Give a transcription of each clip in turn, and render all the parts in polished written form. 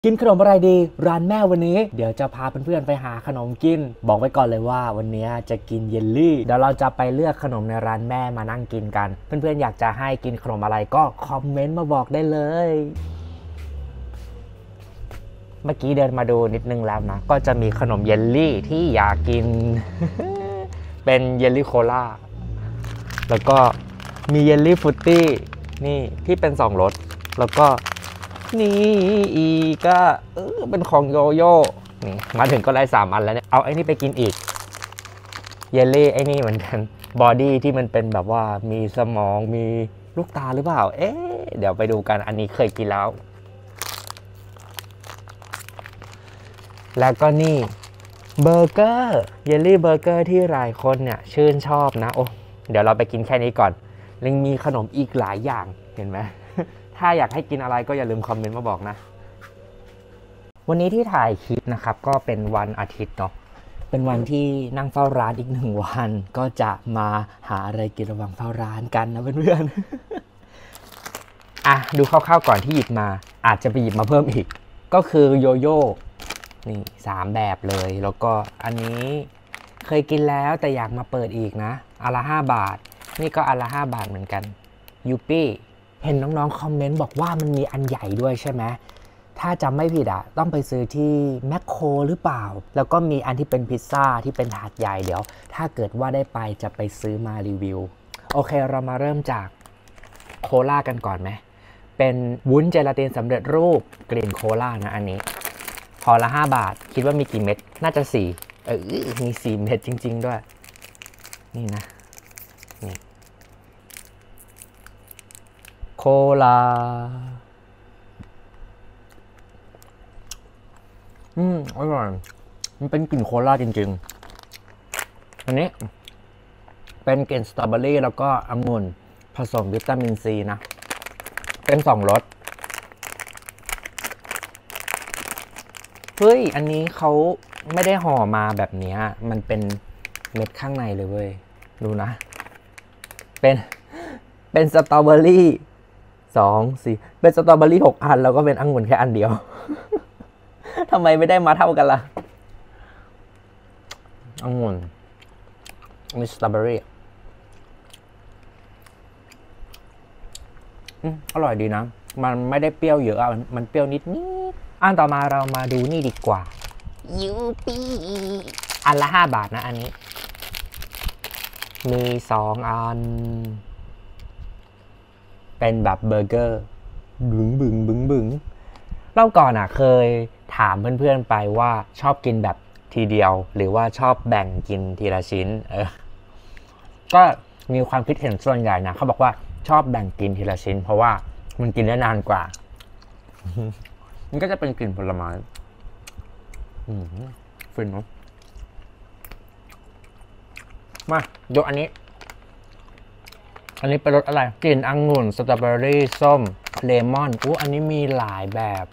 กินขนมอะไรดีร้านแม่วันนี้เดี๋ยวจะพาเพื่อนๆไปหาขนมกินบอกไว้ก่อนเลยว่าวันนี้จะกินเยลลี่เดี๋ยวเราจะไปเลือกขนมในร้านแม่มานั่งกินกันเพื่อนๆอยากจะให้กินขนมอะไรก็คอมเมนต์มาบอกได้เลยเมื่อกี้เดินมาดูนิดนึงแล้วนะก็จะมีขนมเยลลี่ที่อยากกิน เป็นเยลลี่โคลาแล้วก็มีเยลลี่ฟรุตตี้นี่ที่เป็น2 รสแล้วก็นี่อีกก็เป็นของโยโย่นี่มาถึงก็ได้3 อันแล้วเนี่ยเอาไอ้นี่ไปกินอีกเยลลี่ไอ้นี่เหมือนกันบอดี้ที่มันเป็นแบบว่ามีสมองมีลูกตาหรือเปล่าเดี๋ยวไปดูกันอันนี้เคยกินแล้วแล้วก็นี่เบอร์เกอร์เยลลี่เบอร์เกอร์ที่หลายคนเนี่ยชื่นชอบนะโอ้เดี๋ยวเราไปกินแค่นี้ก่อนยังมีขนมอีกหลายอย่างเห็นไหม ถ้าอยากให้กินอะไรก็อย่าลืมคอมเมนต์มาบอกนะวันนี้ที่ถ่ายคลิปนะครับก็เป็นวันอาทิตย์เนาะเป็นวันที่นั่งเฝ้าร้านอีก1 วันก็จะมาหาอะไรกินระหว่างเฝ้าร้านกันนะเพื่อนๆ อ่ะดูคร่าวๆก่อนที่หยิบมาอาจจะไปหยิบมาเพิ่มอีกก็คือโยโย่นี่3 แบบเลยแล้วก็อันนี้เคยกินแล้วแต่อยากมาเปิดอีกนะอันละ5 บาทนี่ก็อันละ5 บาทเหมือนกันยูปี้เห็นน้องๆคอมเมนต์บอกว่ามันมีอันใหญ่ด้วยใช่ไหมถ้าจำไม่ผิดอ่ะต้องไปซื้อที่แมคโครหรือเปล่าแล้วก็มีอันที่เป็นพิซซ่าที่เป็นถาดใหญ่เดี๋ยวถ้าเกิดว่าได้ไปจะไปซื้อมารีวิวโอเคเรามาเริ่มจากโคลากันก่อนไหมเป็นวุ้นเจลาตินสำเร็จรูปกลิ่นโคลานะอันนี้พอละ5 บาทคิดว่ามีกี่เม็ดน่าจะ4มี4 เม็ดจริงๆด้วยนี่นะนี่โคลาอร่อยมันเป็นกลิ่นโคลาจริงๆอันนี้เป็นกลิ่นสตรอเบอรี่แล้วก็องุ่นผสมวิตามินซีนะเป็น2 รสเฮ้ยอันนี้เขาไม่ได้ห่อมาแบบนี้มันเป็นเม็ดข้างในเลยเว้ยดูนะเป็นสตรอเบอรี่2 4เป็นสตรอเบอรี่6 อันแล้วก็เป็นองุ่นแค่อันเดียว ทำไมไม่ได้มาเท่ากันล่ะองุ่นมีสตรอเบอรี่อร่อยดีนะมันไม่ได้เปรี้ยวเยอะมันเปรี้ยวนิดอันต่อมาเรามาดูนี่ดีกว่ายูปีอันละ5 บาทนะอันนี้มี2 อันเป็นแบบเบอร์เกอร์บึ้งรอบก่อนเคยถามเพื่อนๆไปว่าชอบกินแบบทีเดียวหรือว่าชอบแบ่งกินทีละชิ้นก็มีความคิดเห็นส่วนใหญ่นะเขาบอกว่าชอบแบ่งกินทีละชิ้นเพราะว่ามันกินได้นานกว่า มันก็จะเป็นกลิ่นผลไม้ฟินเนาะมาดูอันนี้เป็นรสอะไรกลิ่นองุ่นสตรอเบอรี่ส้มเลมอนอันนี้มีหลายแบบ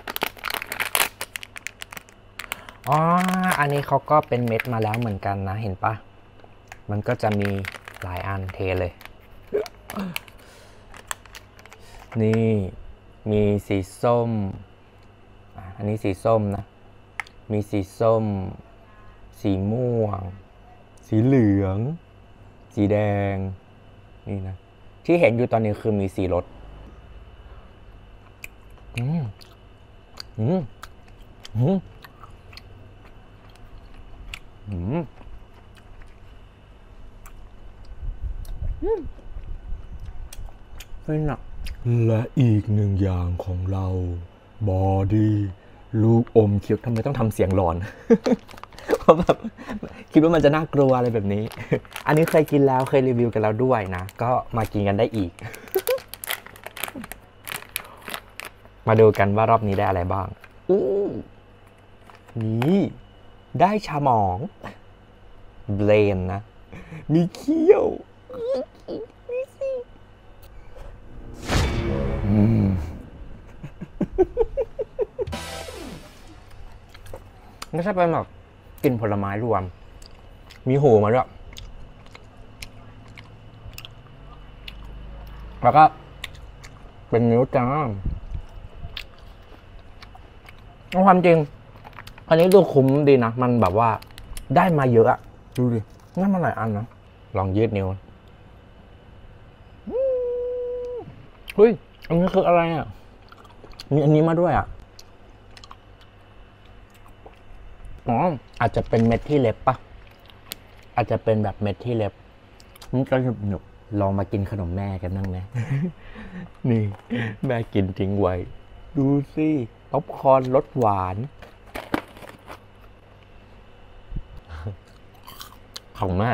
อันนี้เขาก็เป็นเม็ดมาแล้วเหมือนกันนะเห็นปะมันก็จะมีหลายอันเทเลยนี่มีสีส้มอันนี้สีส้มนะมีสีส้มสีม่วงสีเหลืองสีแดงนี่นะที่เห็นอยู่ตอนนี้คือมี4 รสฟินอ่ะและอีก1 อย่างของเราบอดี้ลูกอมเคี้ยวทำไมต้องทำเสียงหลอน เพราะแบบคิดว่ามันจะน่ากลัวอะไรแบบนี้ อันนี้เคยกินแล้วเคยรีวิวกันแล้วด้วยนะก็มากินกันได้อีก มาดูกันว่ารอบนี้ได้อะไรบ้างนี่ได้ชาหมองเบรนนะมีเคี้ยวนี่สิไม่ใช่เป็นแบบกินผลไม้รวมมีหูมาด้วยแล้วก็เป็นนิ้วจ้าเอาความจริงอันนี้ดูคุ้มดีนะมันแบบว่าได้มาเยอะอะดูดินั่นมาหลายอันนะลองยืดนิ้วเฮ้ยอันนี้คืออะไรอ่ะมีอันนี้มาด้วยอ่ะอ๋ออาจจะเป็นเม็ดที่เล็บปะอาจจะเป็นแบบเม็ดที่เล็บมันก็หนุกลองมากินขนมแม่กันนั่งนะ นี่แม่กินทิ้งไว้ดูสิป๊อปคอร์นรสหวานของแม่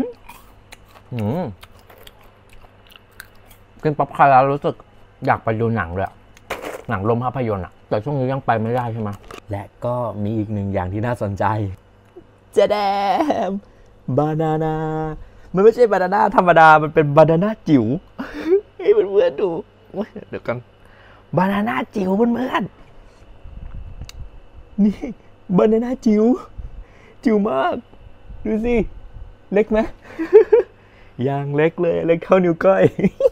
กินป๊อปคอร์นแล้วรู้สึกอยากไปดูหนังเลยหนังโรงภาพยนตร์อะแต่ช่วงนี้ยังไปไม่ได้ใช่ไหมและก็มีอีกหนึ่งอย่างที่น่าสนใจเจแดมบานานามันไม่ใช่บานาน่าธรรมดามันเป็นบานาน่าจิ๋วให้เพื่อนๆดูเดี๋ยวกันบานาน่าจิ๋วเพื่อนๆนี่บานาน่าจิ๋วจิ๋วมากดูสิเล็กไหม อย่างเล็กเลยเล็กเท่านิ้วก้อย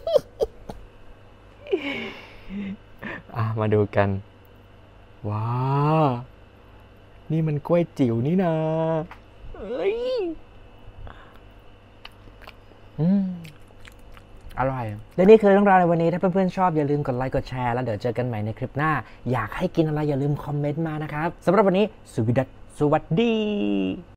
มาดูกันว้านี่มันกล้วยจิ๋วนี่นะเอ้ยอร่อยและนี่คือเรื่องราวในวันนี้ถ้าเพื่อนๆชอบอย่าลืมกดไลค์กดแชร์แล้วเดี๋ยวเจอกันใหม่ในคลิปหน้าอยากให้กินอะไรอย่าลืมคอมเมนต์มานะครับสำหรับวันนี้สวัสดี